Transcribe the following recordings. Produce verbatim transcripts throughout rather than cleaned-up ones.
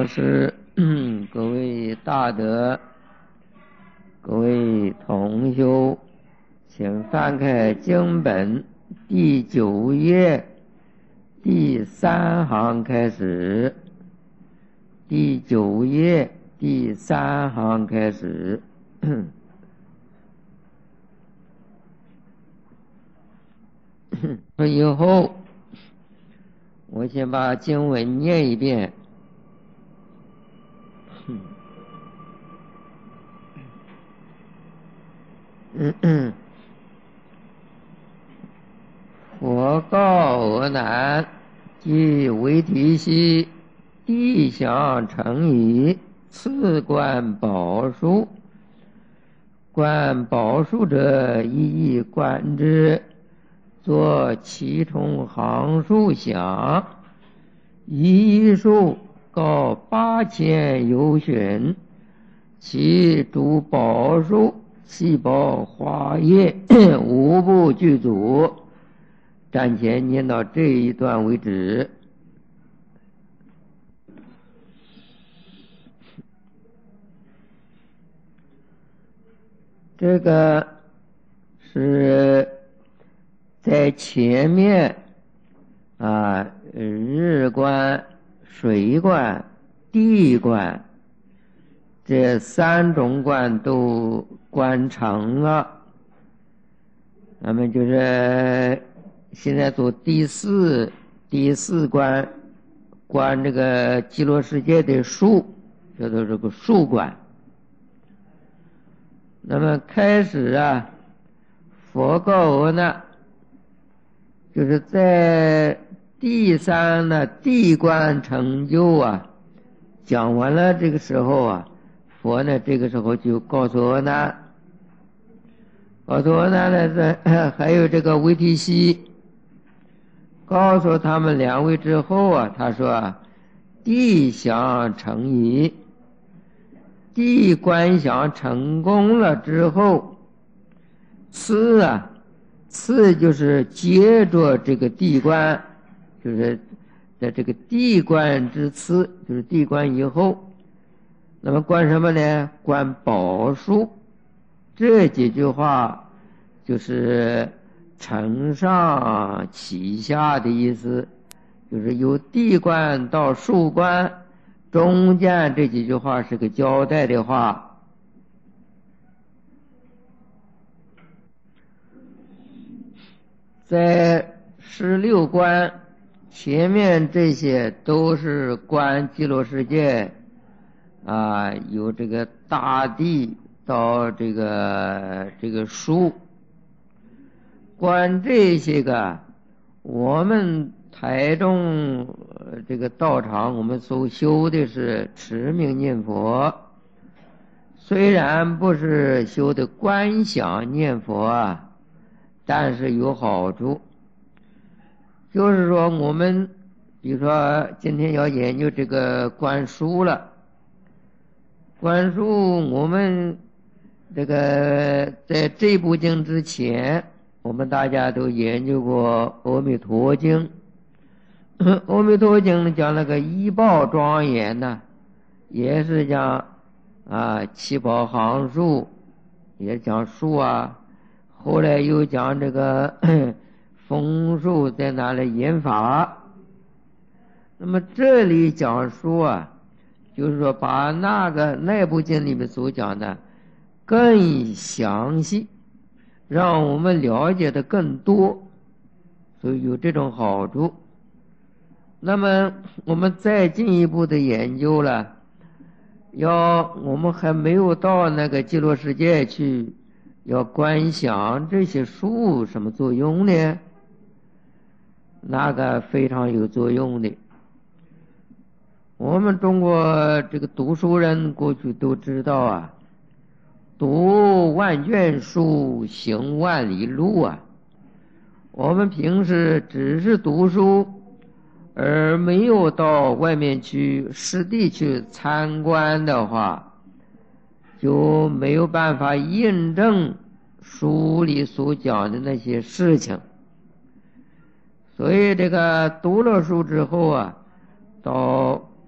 老师，各位大德，各位同修，请翻开经本第九页第三行开始。第九页第三行开始。以后我先把经文念一遍。佛告阿难，即为提悉地相成矣，次观宝树。观宝树者，一一观之，作其中行数想，一树高八千由旬，其诸宝树细胞花叶无不具足。暂且念到这一段为止。这个是在前面啊，日观、水观、地观这三种观都观成了，那么就是现在做第四第四观，观这个极乐世界的树，叫做这个树观。那么开始啊，佛告阿难，就是在第三呢地观成就啊，讲完了这个时候啊，佛呢这个时候就告诉阿难，告诉阿难呢这还有这个维提悉，告诉他们两位之后啊，他说啊，地相成矣。地观想成功了之后，次啊，次就是接着这个地观，就是在这个地观之次，就是地观以后，那么观什么呢？观宝树。这几句话就是承上启下的意思，就是由地观到树观，中间这几句话是个交代的话。在十六观前面这些都是观极乐世界啊，由这个大地到这个这个树，观这些个我们台中这个道场，我们所修的是持名念佛，虽然不是修的观想念佛啊，但是有好处。就是说我们比如说今天要研究这个观书了，观书我们这个在这部经之前，我们大家都研究过阿弥陀经。阿弥陀经讲那个一报庄严呢，也是讲啊七宝行树，也讲树啊，后来又讲这个枫树在哪里研法。那么这里讲书啊，就是说把那个那部经里面所讲的更详细，让我们了解的更多，所以有这种好处。那么我们再进一步的研究了，要我们还没有到那个极乐世界去，要观想这些树什么作用呢？那个非常有作用的。我们中国这个读书人过去都知道啊，读万卷书，行万里路啊。我们平时只是读书，而没有到外面去实地去参观的话，就没有办法印证书里所讲的那些事情。所以这个读了书之后啊，到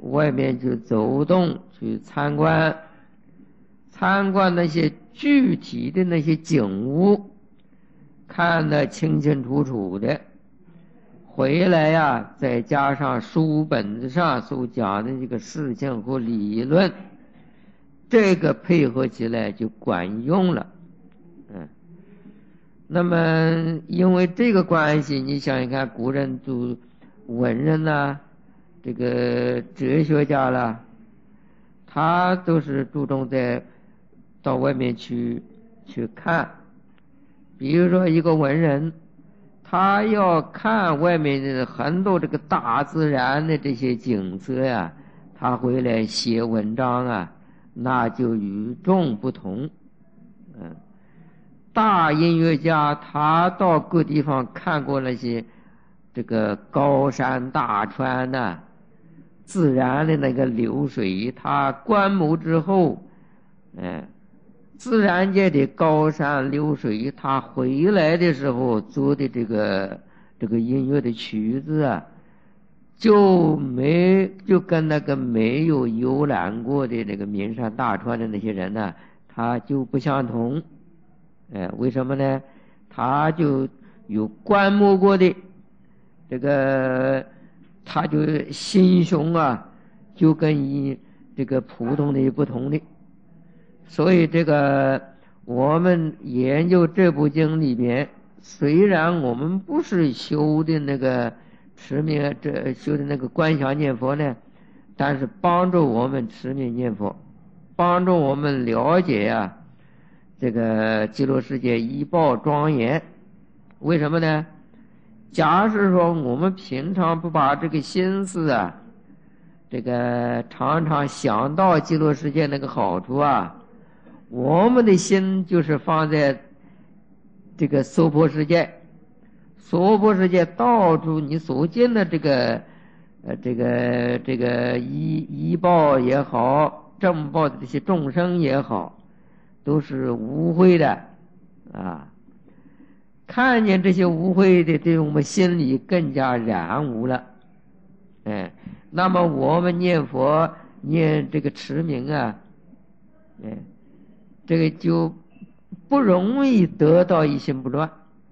外面去走动，去参观，参观那些具体的那些景物，看得清清楚楚的。回来呀，再加上书本子上所讲的这个事情和理论，这个配合起来就管用了。嗯，那么因为这个关系，你想想看，古人都文人呐，这个哲学家啦，他都是注重在到外面去去看。比如说一个文人，他要看外面的很多这个大自然的这些景色呀，他回来写文章啊，那就与众不同。嗯，大音乐家他到各地方看过那些这个高山大川呐、啊，自然的那个流水，他观摩之后，哎，自然界的高山流水，他回来的时候做的这个这个音乐的曲子啊，就没就跟那个没有游览过的那个名山大川的那些人呢，他就不相同。哎，为什么呢？他就有观摩过的这个，他就心胸啊，就跟一这个普通的不同的。所以这个我们研究这部经里边，虽然我们不是修的那个持名，这修的那个观想念佛呢，但是帮助我们持名念佛，帮助我们了解啊这个极乐世界一报庄严。为什么呢？假使说我们平常不把这个心思啊，这个常常想到极乐世界那个好处啊，我们的心就是放在这个娑婆世界，娑婆世界到处你所见的这个呃这个这个医医报也好，正报的这些众生也好，都是污秽的啊。看见这些污秽的，对我们心里更加染污了。哎，那么我们念佛念这个持名啊，哎，这个就不容易得到一心不乱。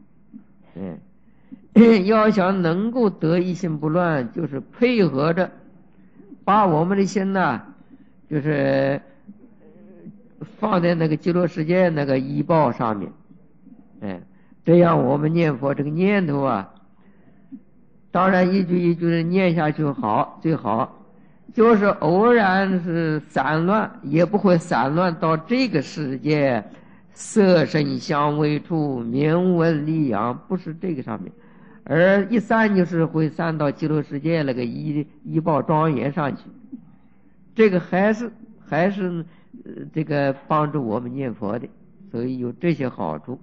嗯，要想能够得一心不乱，就是配合着把我们的心呐，就是放在那个极乐世界那个依报上面。嗯，这样我们念佛这个念头啊，当然一句一句的念下去好最好，就是偶然是散乱，也不会散乱到这个世界色声香味触名闻利养，不是这个上面，而一散就是会散到极乐世界那个一一报庄严上去。这个还是还是、呃、这个帮助我们念佛的，所以有这些好处。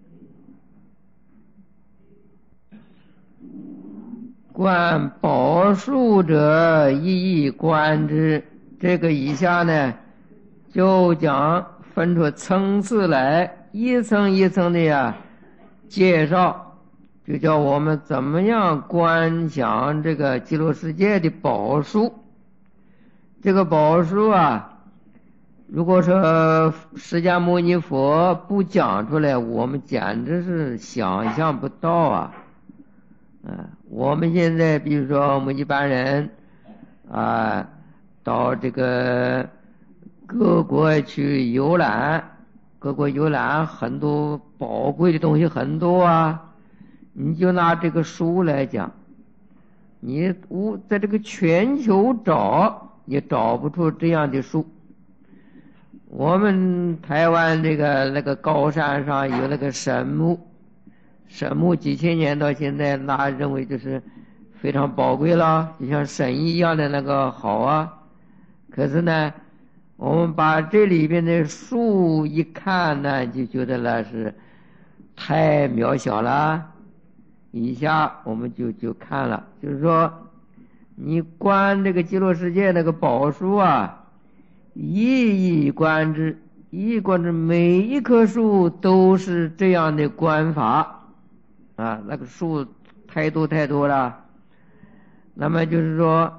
观宝树者，一一观之。这个以下呢，就讲分出层次来，一层一层的呀介绍，就叫我们怎么样观想这个极乐世界的宝树。这个宝树啊，如果说释迦牟尼佛不讲出来，我们简直是想象不到啊。啊，我们现在比如说我们一般人啊，到这个各国去游览，各国游览很多宝贵的东西很多啊。你就拿这个书来讲，你无在这个全球找也找不出这样的书。我们台湾这个那个高山上有那个神木，神木几千年到现在，那认为就是非常宝贵了，就像神一样的那个好啊。可是呢，我们把这里边的树一看呢，就觉得那是太渺小了。以下我们就就看了，就是说你观这个极乐世界那个宝树啊，一一观之，一一观之，每一棵树都是这样的观法啊，那个树太多太多了。那么就是说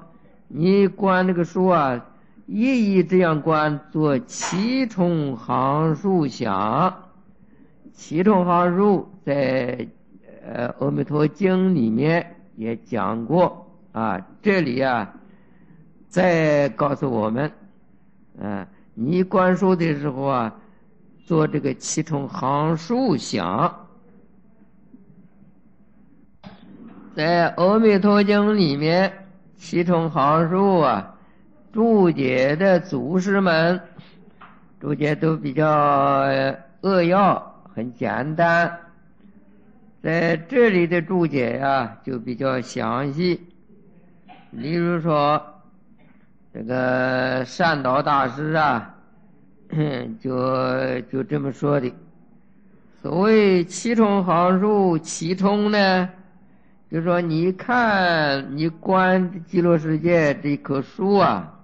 你观这个树啊，一一这样观，做七重行数想。七重行数在呃《阿弥陀经》里面也讲过啊，这里啊再告诉我们，啊，你观树的时候啊，做这个七重行数想。在《阿弥陀经》里面，七重行数啊，注解的祖师们注解都比较扼要，很简单。在这里的注解啊，就比较详细。例如说，这个善导大师啊，就就这么说的。所谓七重行数，七重呢，就说你看你观极乐世界这棵树啊，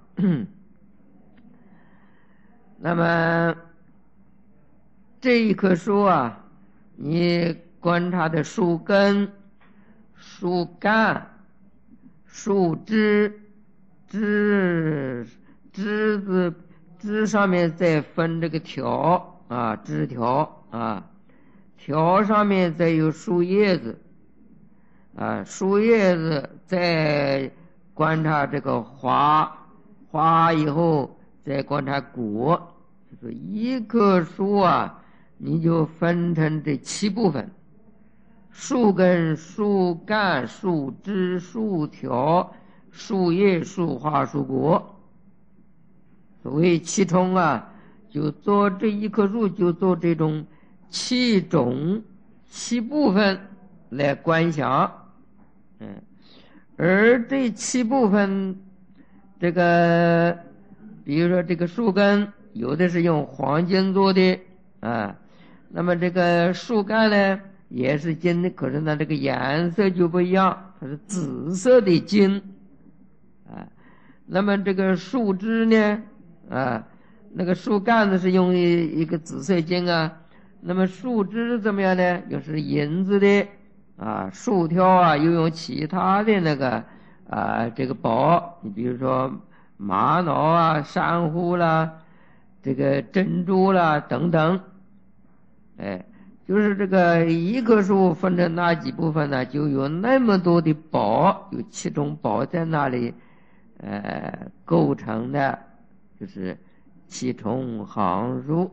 那么这一棵树啊，你观察的树根、树干、树枝、枝枝子枝上面再分这个条啊，枝条啊，条上面再有树叶子啊，树叶子再观察这个花，花以后再观察果，就是一棵树啊，你就分成这七部分：树根、树干、树枝、树条、树叶、树花、树果。所谓七重啊，就做这一棵树，就做这种七种七部分来观想。嗯，而这七部分，这个比如说这个树根，有的是用黄金做的啊，那么这个树干呢也是金的，可是呢这个颜色就不一样，它是紫色的金啊。那么这个树枝呢啊，那个树干子是用一一个紫色金啊，那么树枝怎么样呢？又是银子的啊，树条啊又用其他的那个啊这个宝，你比如说玛瑙啊、珊瑚啦、这个珍珠啦等等，哎，就是这个一棵树分成那几部分呢，就有那么多的宝，有七种宝在那里呃构成的，就是七重行数。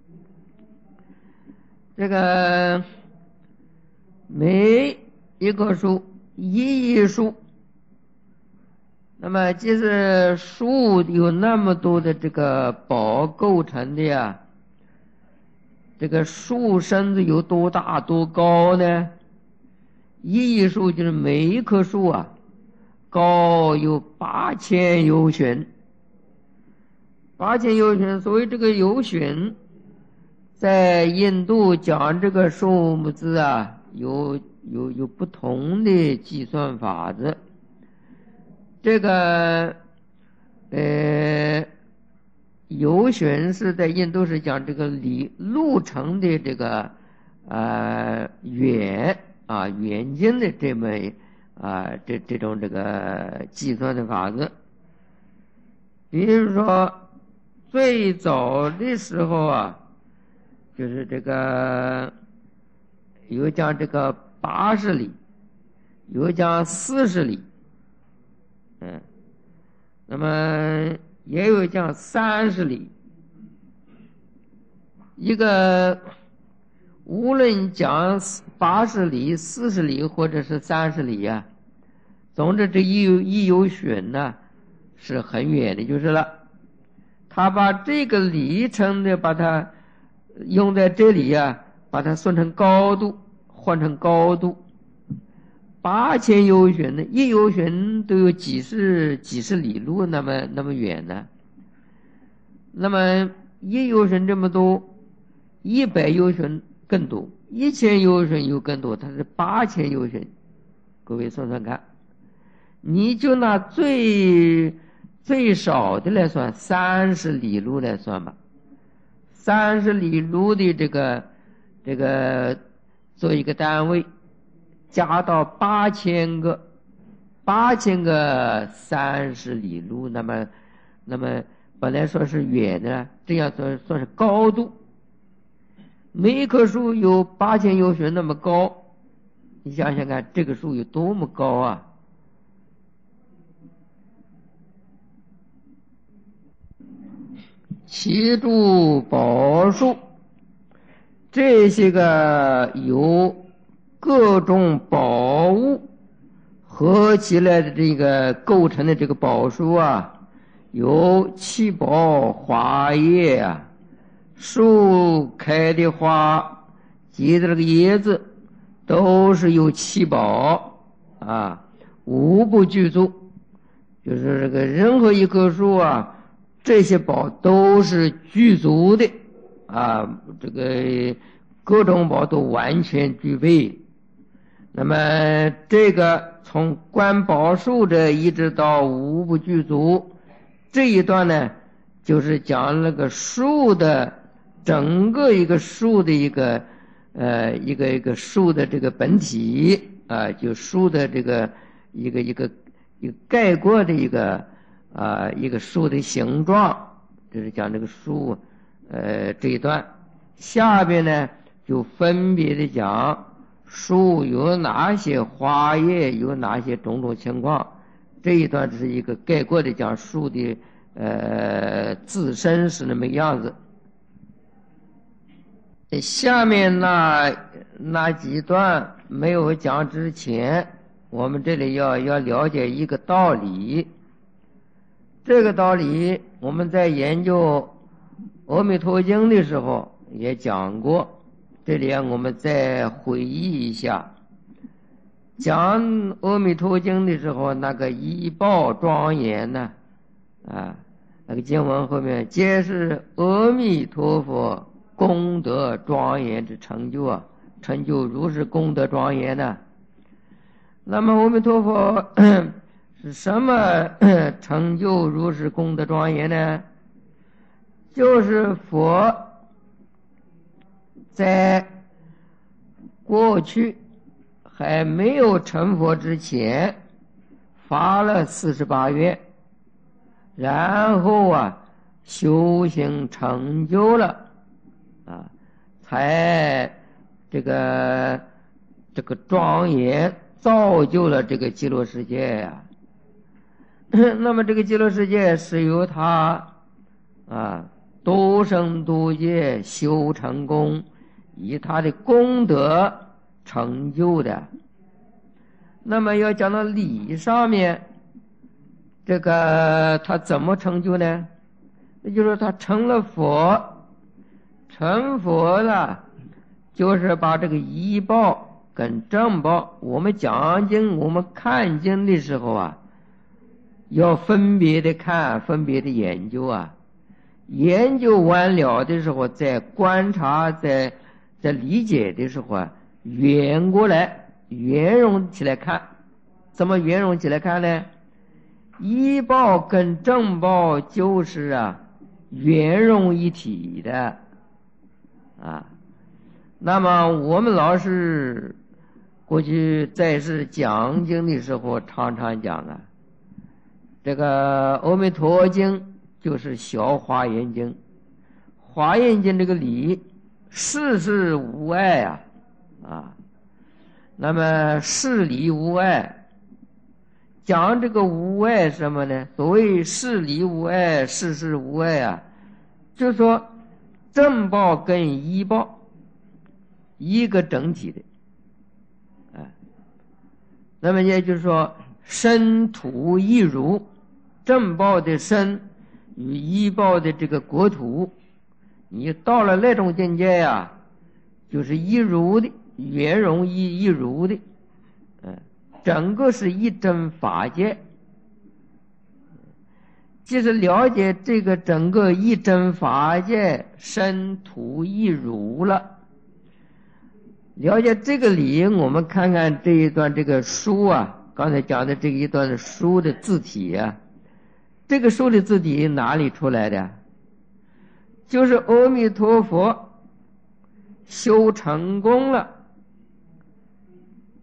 这个每一棵树一一树，那么即是树有那么多的这个宝构成的呀，这个树身子有多大多高呢？一一树就是每一棵树啊，高有八千由旬。八千由旬，所谓这个由旬，在印度讲这个数目字啊，有有有不同的计算法子。这个呃，由旬是在印度是讲这个里路程的这个呃远啊远近的这么啊这这种这个计算的法子。比如说最早的时候啊，就是这个有讲这个八十里，有讲四十里，嗯，那么也有讲三十里。一个无论讲八十里、四十里或者是三十里呀、啊，总之这一有一有旬呢，是很远的，就是了。他把这个里程的把它用在这里呀、啊，把它算成高度，换成高度。八千由旬呢，一由旬都有几十几十里路那么那么远呢。那么一由旬这么多，一百由旬更多，一千由旬又更多，它是八千由旬。各位算算看，你就拿最最少的来算，三十里路来算吧。三十里路的这个这个做一个单位，加到八千个八千个三十里路，那么那么本来说是远的，这样算算是高度。每一棵树有八千由旬那么高，你想想看，这个树有多么高啊！七柱宝树，这些个由各种宝物合起来的这个构成的这个宝树啊，有七宝花叶啊，树开的花结的这个叶子都是有七宝啊，无不具足。就是这个任何一棵树啊，这些宝都是具足的啊，这个各种宝都完全具备。那么这个从观宝树这一直到无不具足这一段呢，就是讲那个树的整个一个树的一个呃一个一个树的这个本体啊，就树的这个一个一个一个概括的一个啊一个树的形状，这是讲这个树呃这一段。下边呢就分别的讲树有哪些花叶，有哪些种种情况。这一段只是一个概括的讲树的呃自身是那么样子。下面那那几段没有讲之前，我们这里要要了解一个道理。这个道理我们在研究《阿弥陀经》的时候也讲过，这里我们再回忆一下。讲《阿弥陀经》的时候，那个一报庄严呢，啊，那个经文后面皆是阿弥陀佛功德庄严之成就啊，成就如是功德庄严呢。那么阿弥陀佛是什么成就如是功德庄严呢？就是佛在过去还没有成佛之前发了四十八愿，然后啊修行成就了啊，才这个这个庄严造就了这个极乐世界呀、啊。那么这个极乐世界是由他啊多生多劫修成功，以他的功德成就的。那么要讲到理上面，这个他怎么成就呢？那就是他成了佛，成佛了，就是把这个依报跟正报，我们讲经我们看经的时候啊，要分别的看，分别的研究啊。研究完了的时候，在观察，在在理解的时候啊，圆过来，圆融起来看。怎么圆融起来看呢？依报跟正报就是啊圆融一体的啊。那么我们老师过去在世讲经的时候常常讲啊，这个阿弥陀经就是小华严经，华严经这个理事事无碍啊啊，那么事理无碍，讲这个无碍什么呢？所谓事理无碍，事事无碍啊，就是说正报跟依报一个整体的，啊，那么也就是说身土一如，正报的身与依报的这个国土，你到了那种境界呀、啊，就是一如的，圆融一一如的，嗯，整个是一真法界。就是了解这个整个一真法界，身土一如了。了解这个理，我们看看这一段这个书啊，刚才讲的这一段书的字体啊，这个书的字体哪里出来的？就是阿弥陀佛修成功了，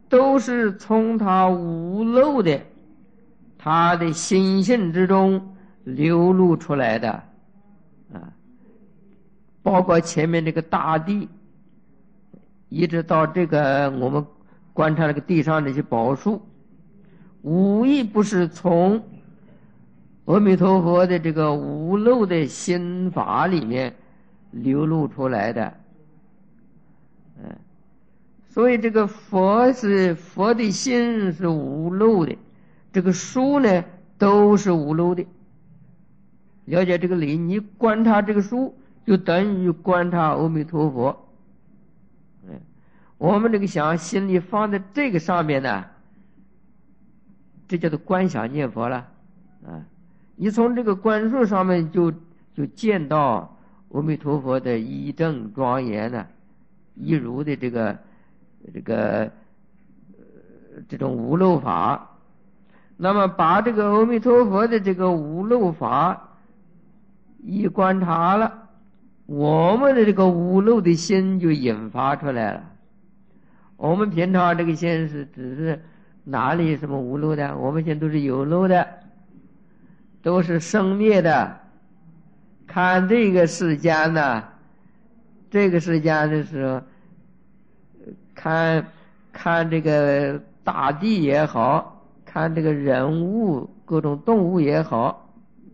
都是从他无漏的他的心性之中流露出来的啊，包括前面这个大地，一直到这个我们观察这个地上这些宝树，无一不是从阿弥陀佛的这个无漏的心法里面流露出来的。嗯，所以这个佛是佛的心是无漏的，这个书呢都是无漏的。了解这个理，你观察这个书就等于观察阿弥陀佛。嗯，我们这个想心里放在这个上面呢，这叫做观想念佛了啊。你从这个观数上面就就见到阿弥陀佛的一正庄严呢，一如的这个这个、呃、这种无漏法。那么把这个阿弥陀佛的这个无漏法一观察了，我们的这个无漏的心就引发出来了。我们平常这个心是只是哪里什么无漏的，我们现在都是有漏的，都是生灭的。看这个世间呢，这个世间的时候，看看这个大地也好，看这个人物各种动物也好，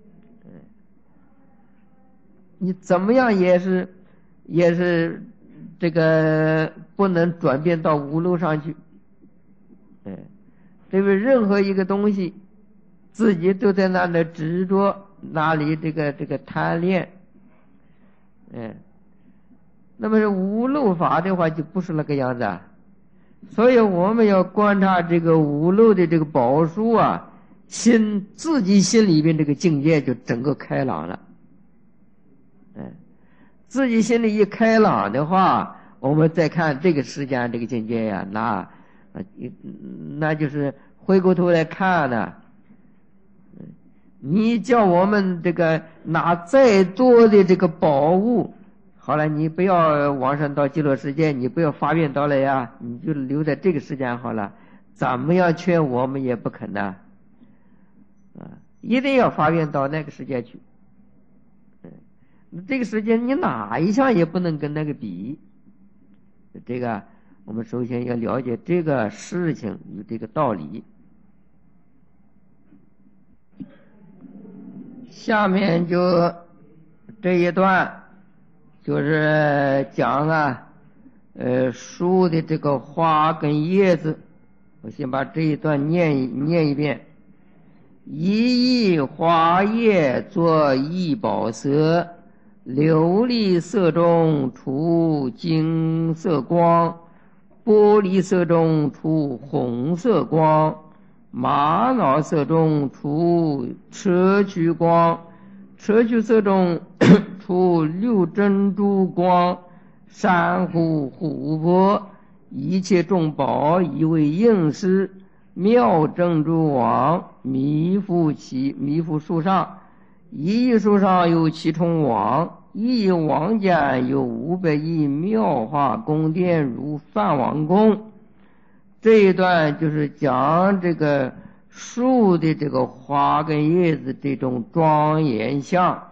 你怎么样也是也是这个不能转变到无漏上去。哎，对不对？任何一个东西自己都在那里执着，那里这个这个贪恋。哎，那么是无漏法的话就不是那个样子啊。所以我们要观察这个无漏的这个宝树啊，心自己心里边这个境界就整个开朗了。哎，自己心里一开朗的话，我们再看这个世间这个境界呀、啊，那那就是回过头来看呢。你叫我们这个拿再多的这个宝物，好了，你不要往上到极乐世界，你不要发愿到来呀，你就留在这个世间好了。怎么样劝我们也不肯呐，啊，一定要发愿到那个世界去。嗯，这个世界你哪一项也不能跟那个比。这个我们首先要了解这个事情有这个道理。下面就这一段就是讲啊，呃，树的这个花跟叶子。我先把这一段念一念一遍。一亿花叶作一宝色，琉璃色中出金色光，玻璃色中出红色光，玛瑙色中出砗磲光，砗磲色中出六珍珠光，珊瑚琥珀，一切众宝以为应施，妙珍珠网弥覆其弥覆树上，一亿树上有七重网，一亿网间有五百亿妙化宫殿如梵王宫。这一段就是讲这个树的这个花跟叶子这种庄严相，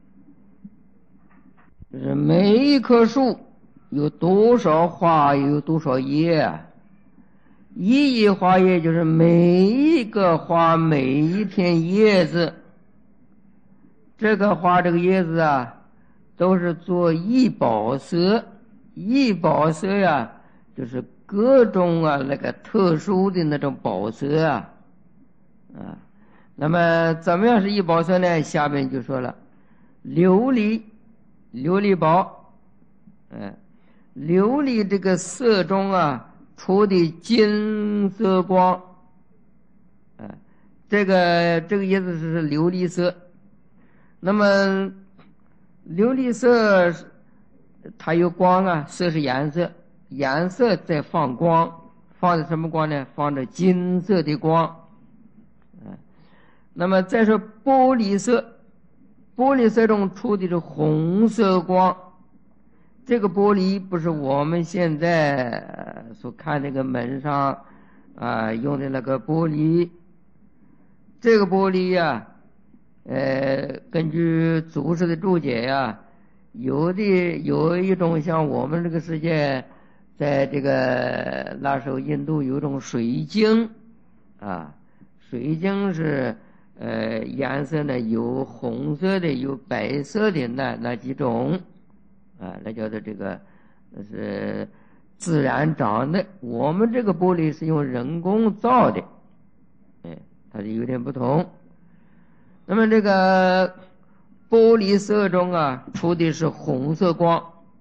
就是每一棵树有多少花有多少叶啊。一亿花叶就是每一个花每一片叶子，这个花这个叶子啊都是做一宝色。一宝色呀、啊、就是各种啊那个特殊的那种宝色啊啊。那么怎么样是一宝色呢？下面就说了，琉璃琉璃宝，嗯，琉璃这个色中啊出的金色光，啊，这个这个意思是琉璃色。那么琉璃色它有光啊，色是颜色，颜色在放光，放的什么光呢？放着金色的光。啊，那么再说玻璃色，玻璃色中出的是红色光。这个玻璃不是我们现在所看那个门上啊，用的那个玻璃。这个玻璃呀、呃，根据祖师的注解呀、有的有一种像我们这个世界，在这个那时候印度有一种水晶啊，水晶是呃颜色呢有红色的有白色的那那几种啊，那叫做这个那是自然长的。我们这个玻璃是用人工造的，哎，它是有点不同。那么这个玻璃色中啊，出的是红色光；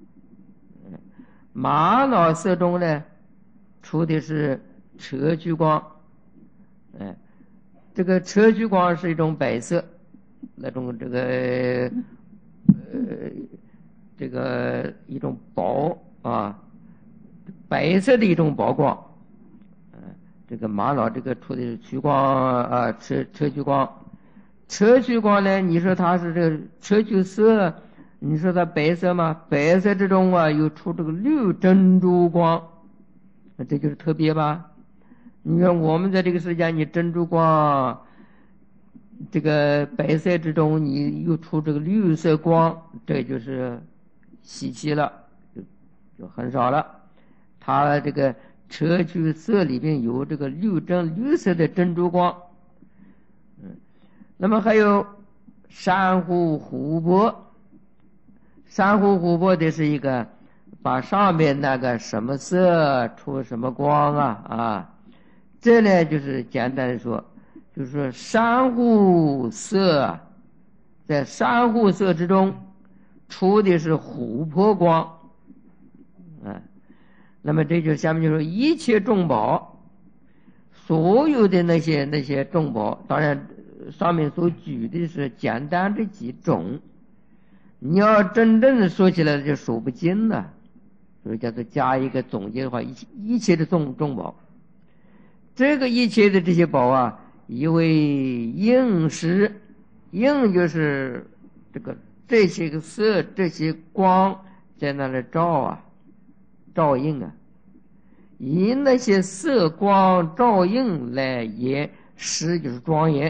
玛瑙色中呢，出的是砗磲光。哎，这个砗磲光是一种白色，那种这个呃这个一种薄啊白色的一种薄光。嗯、呃，这个玛瑙这个出的是砗光啊，砗砗磲光。砗磲光呢，你说它是这个砗磲色，你说它白色吗？白色之中啊，又出这个绿珍珠光，那这就是特别吧？你看我们在这个世界，你珍珠光，这个白色之中，你又出这个绿色光，这就是稀奇了，就就很少了。它这个砗磲色里边有这个绿珍绿色的珍珠光。那么还有珊瑚琥珀，珊瑚琥珀的是一个把上面那个什么色出什么光啊啊，这呢就是简单的说，就是说珊瑚色在珊瑚色之中出的是琥珀光啊。那么这就下面就说一切众宝，所有的那些那些众宝，当然上面所举的是简单的几种，你要真正的说起来就数不尽了。所以叫做加一个总结的话，一切一切的众众宝，这个一切的这些宝啊，以为应时，应就是这个这些个色这些光在那里照啊，照应啊，以那些色光照应来言，时就是庄严。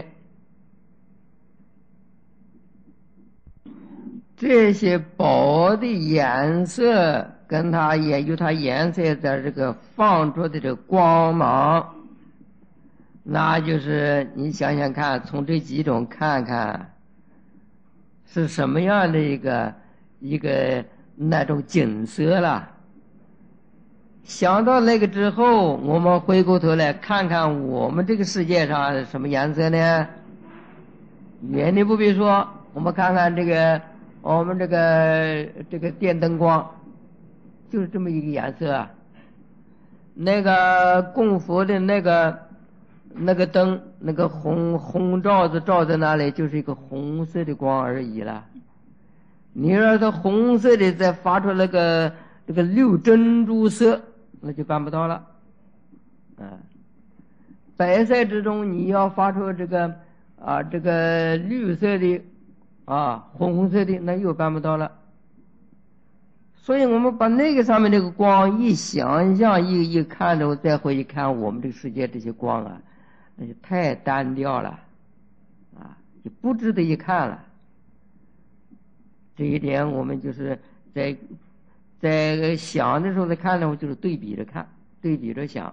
这些宝的颜色跟它也有它颜色在这个放出的这个光芒，那就是你想想看，从这几种看看是什么样的一个一个那种景色了。想到那个之后，我们回过头来看看我们这个世界上是什么颜色呢？远的不必说，我们看看这个我们这个这个电灯光，就是这么一个颜色啊。那个供佛的那个那个灯，那个红红罩子照在那里，就是一个红色的光而已了。你让它红色的再发出那个那个绿珍珠色，那就办不到了。啊，白色之中你要发出这个啊这个绿色的啊红色的，那又办不到了。所以我们把那个上面这个光一想象一一看着，再回去看我们这个世界这些光啊，那就太单调了啊，就不值得一看了。这一点我们就是在在想的时候，在看的时候就是对比着看，对比着想。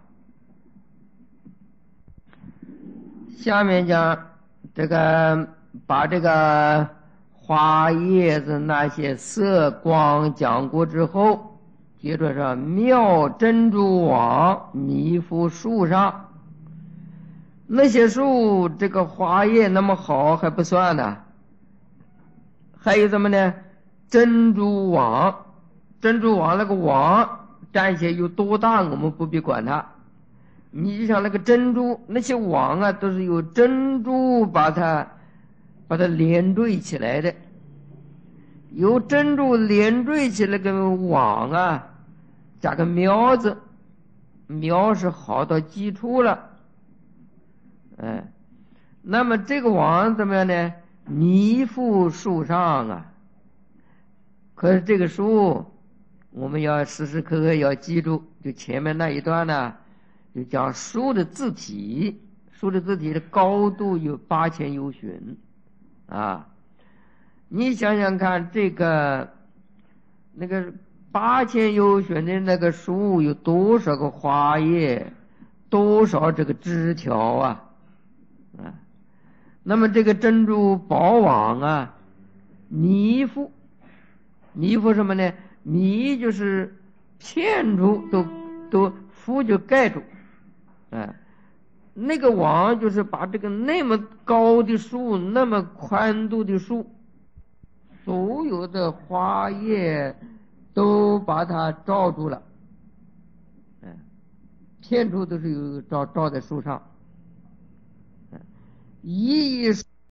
下面讲这个把这个花叶子那些色光讲过之后，接着说妙珍珠网弥覆树上。那些树这个花叶那么好还不算呢，还有什么呢？珍珠网，珍珠网那个网沾些有多大我们不必管它，你就像那个珍珠，那些网啊都是由珍珠把它把它连缀起来的，由珍珠连缀起来个网啊，加个苗字，苗是好到基础了。哎，那么这个网怎么样呢？弥覆树上啊。可是这个树我们要时时刻刻要记住，就前面那一段呢， 就讲树的自体，树的自体的高度有八千由旬啊。你想想看，这个那个八千由旬的那个树有多少个花叶，多少这个枝条啊啊！那么这个珍珠宝网啊，泥覆，泥覆什么呢？泥就是片住，都都覆就盖住，啊，那个网就是把这个那么高的树，那么宽度的树，所有的花叶都把它罩住了，嗯，片处都是有罩罩在树上，一一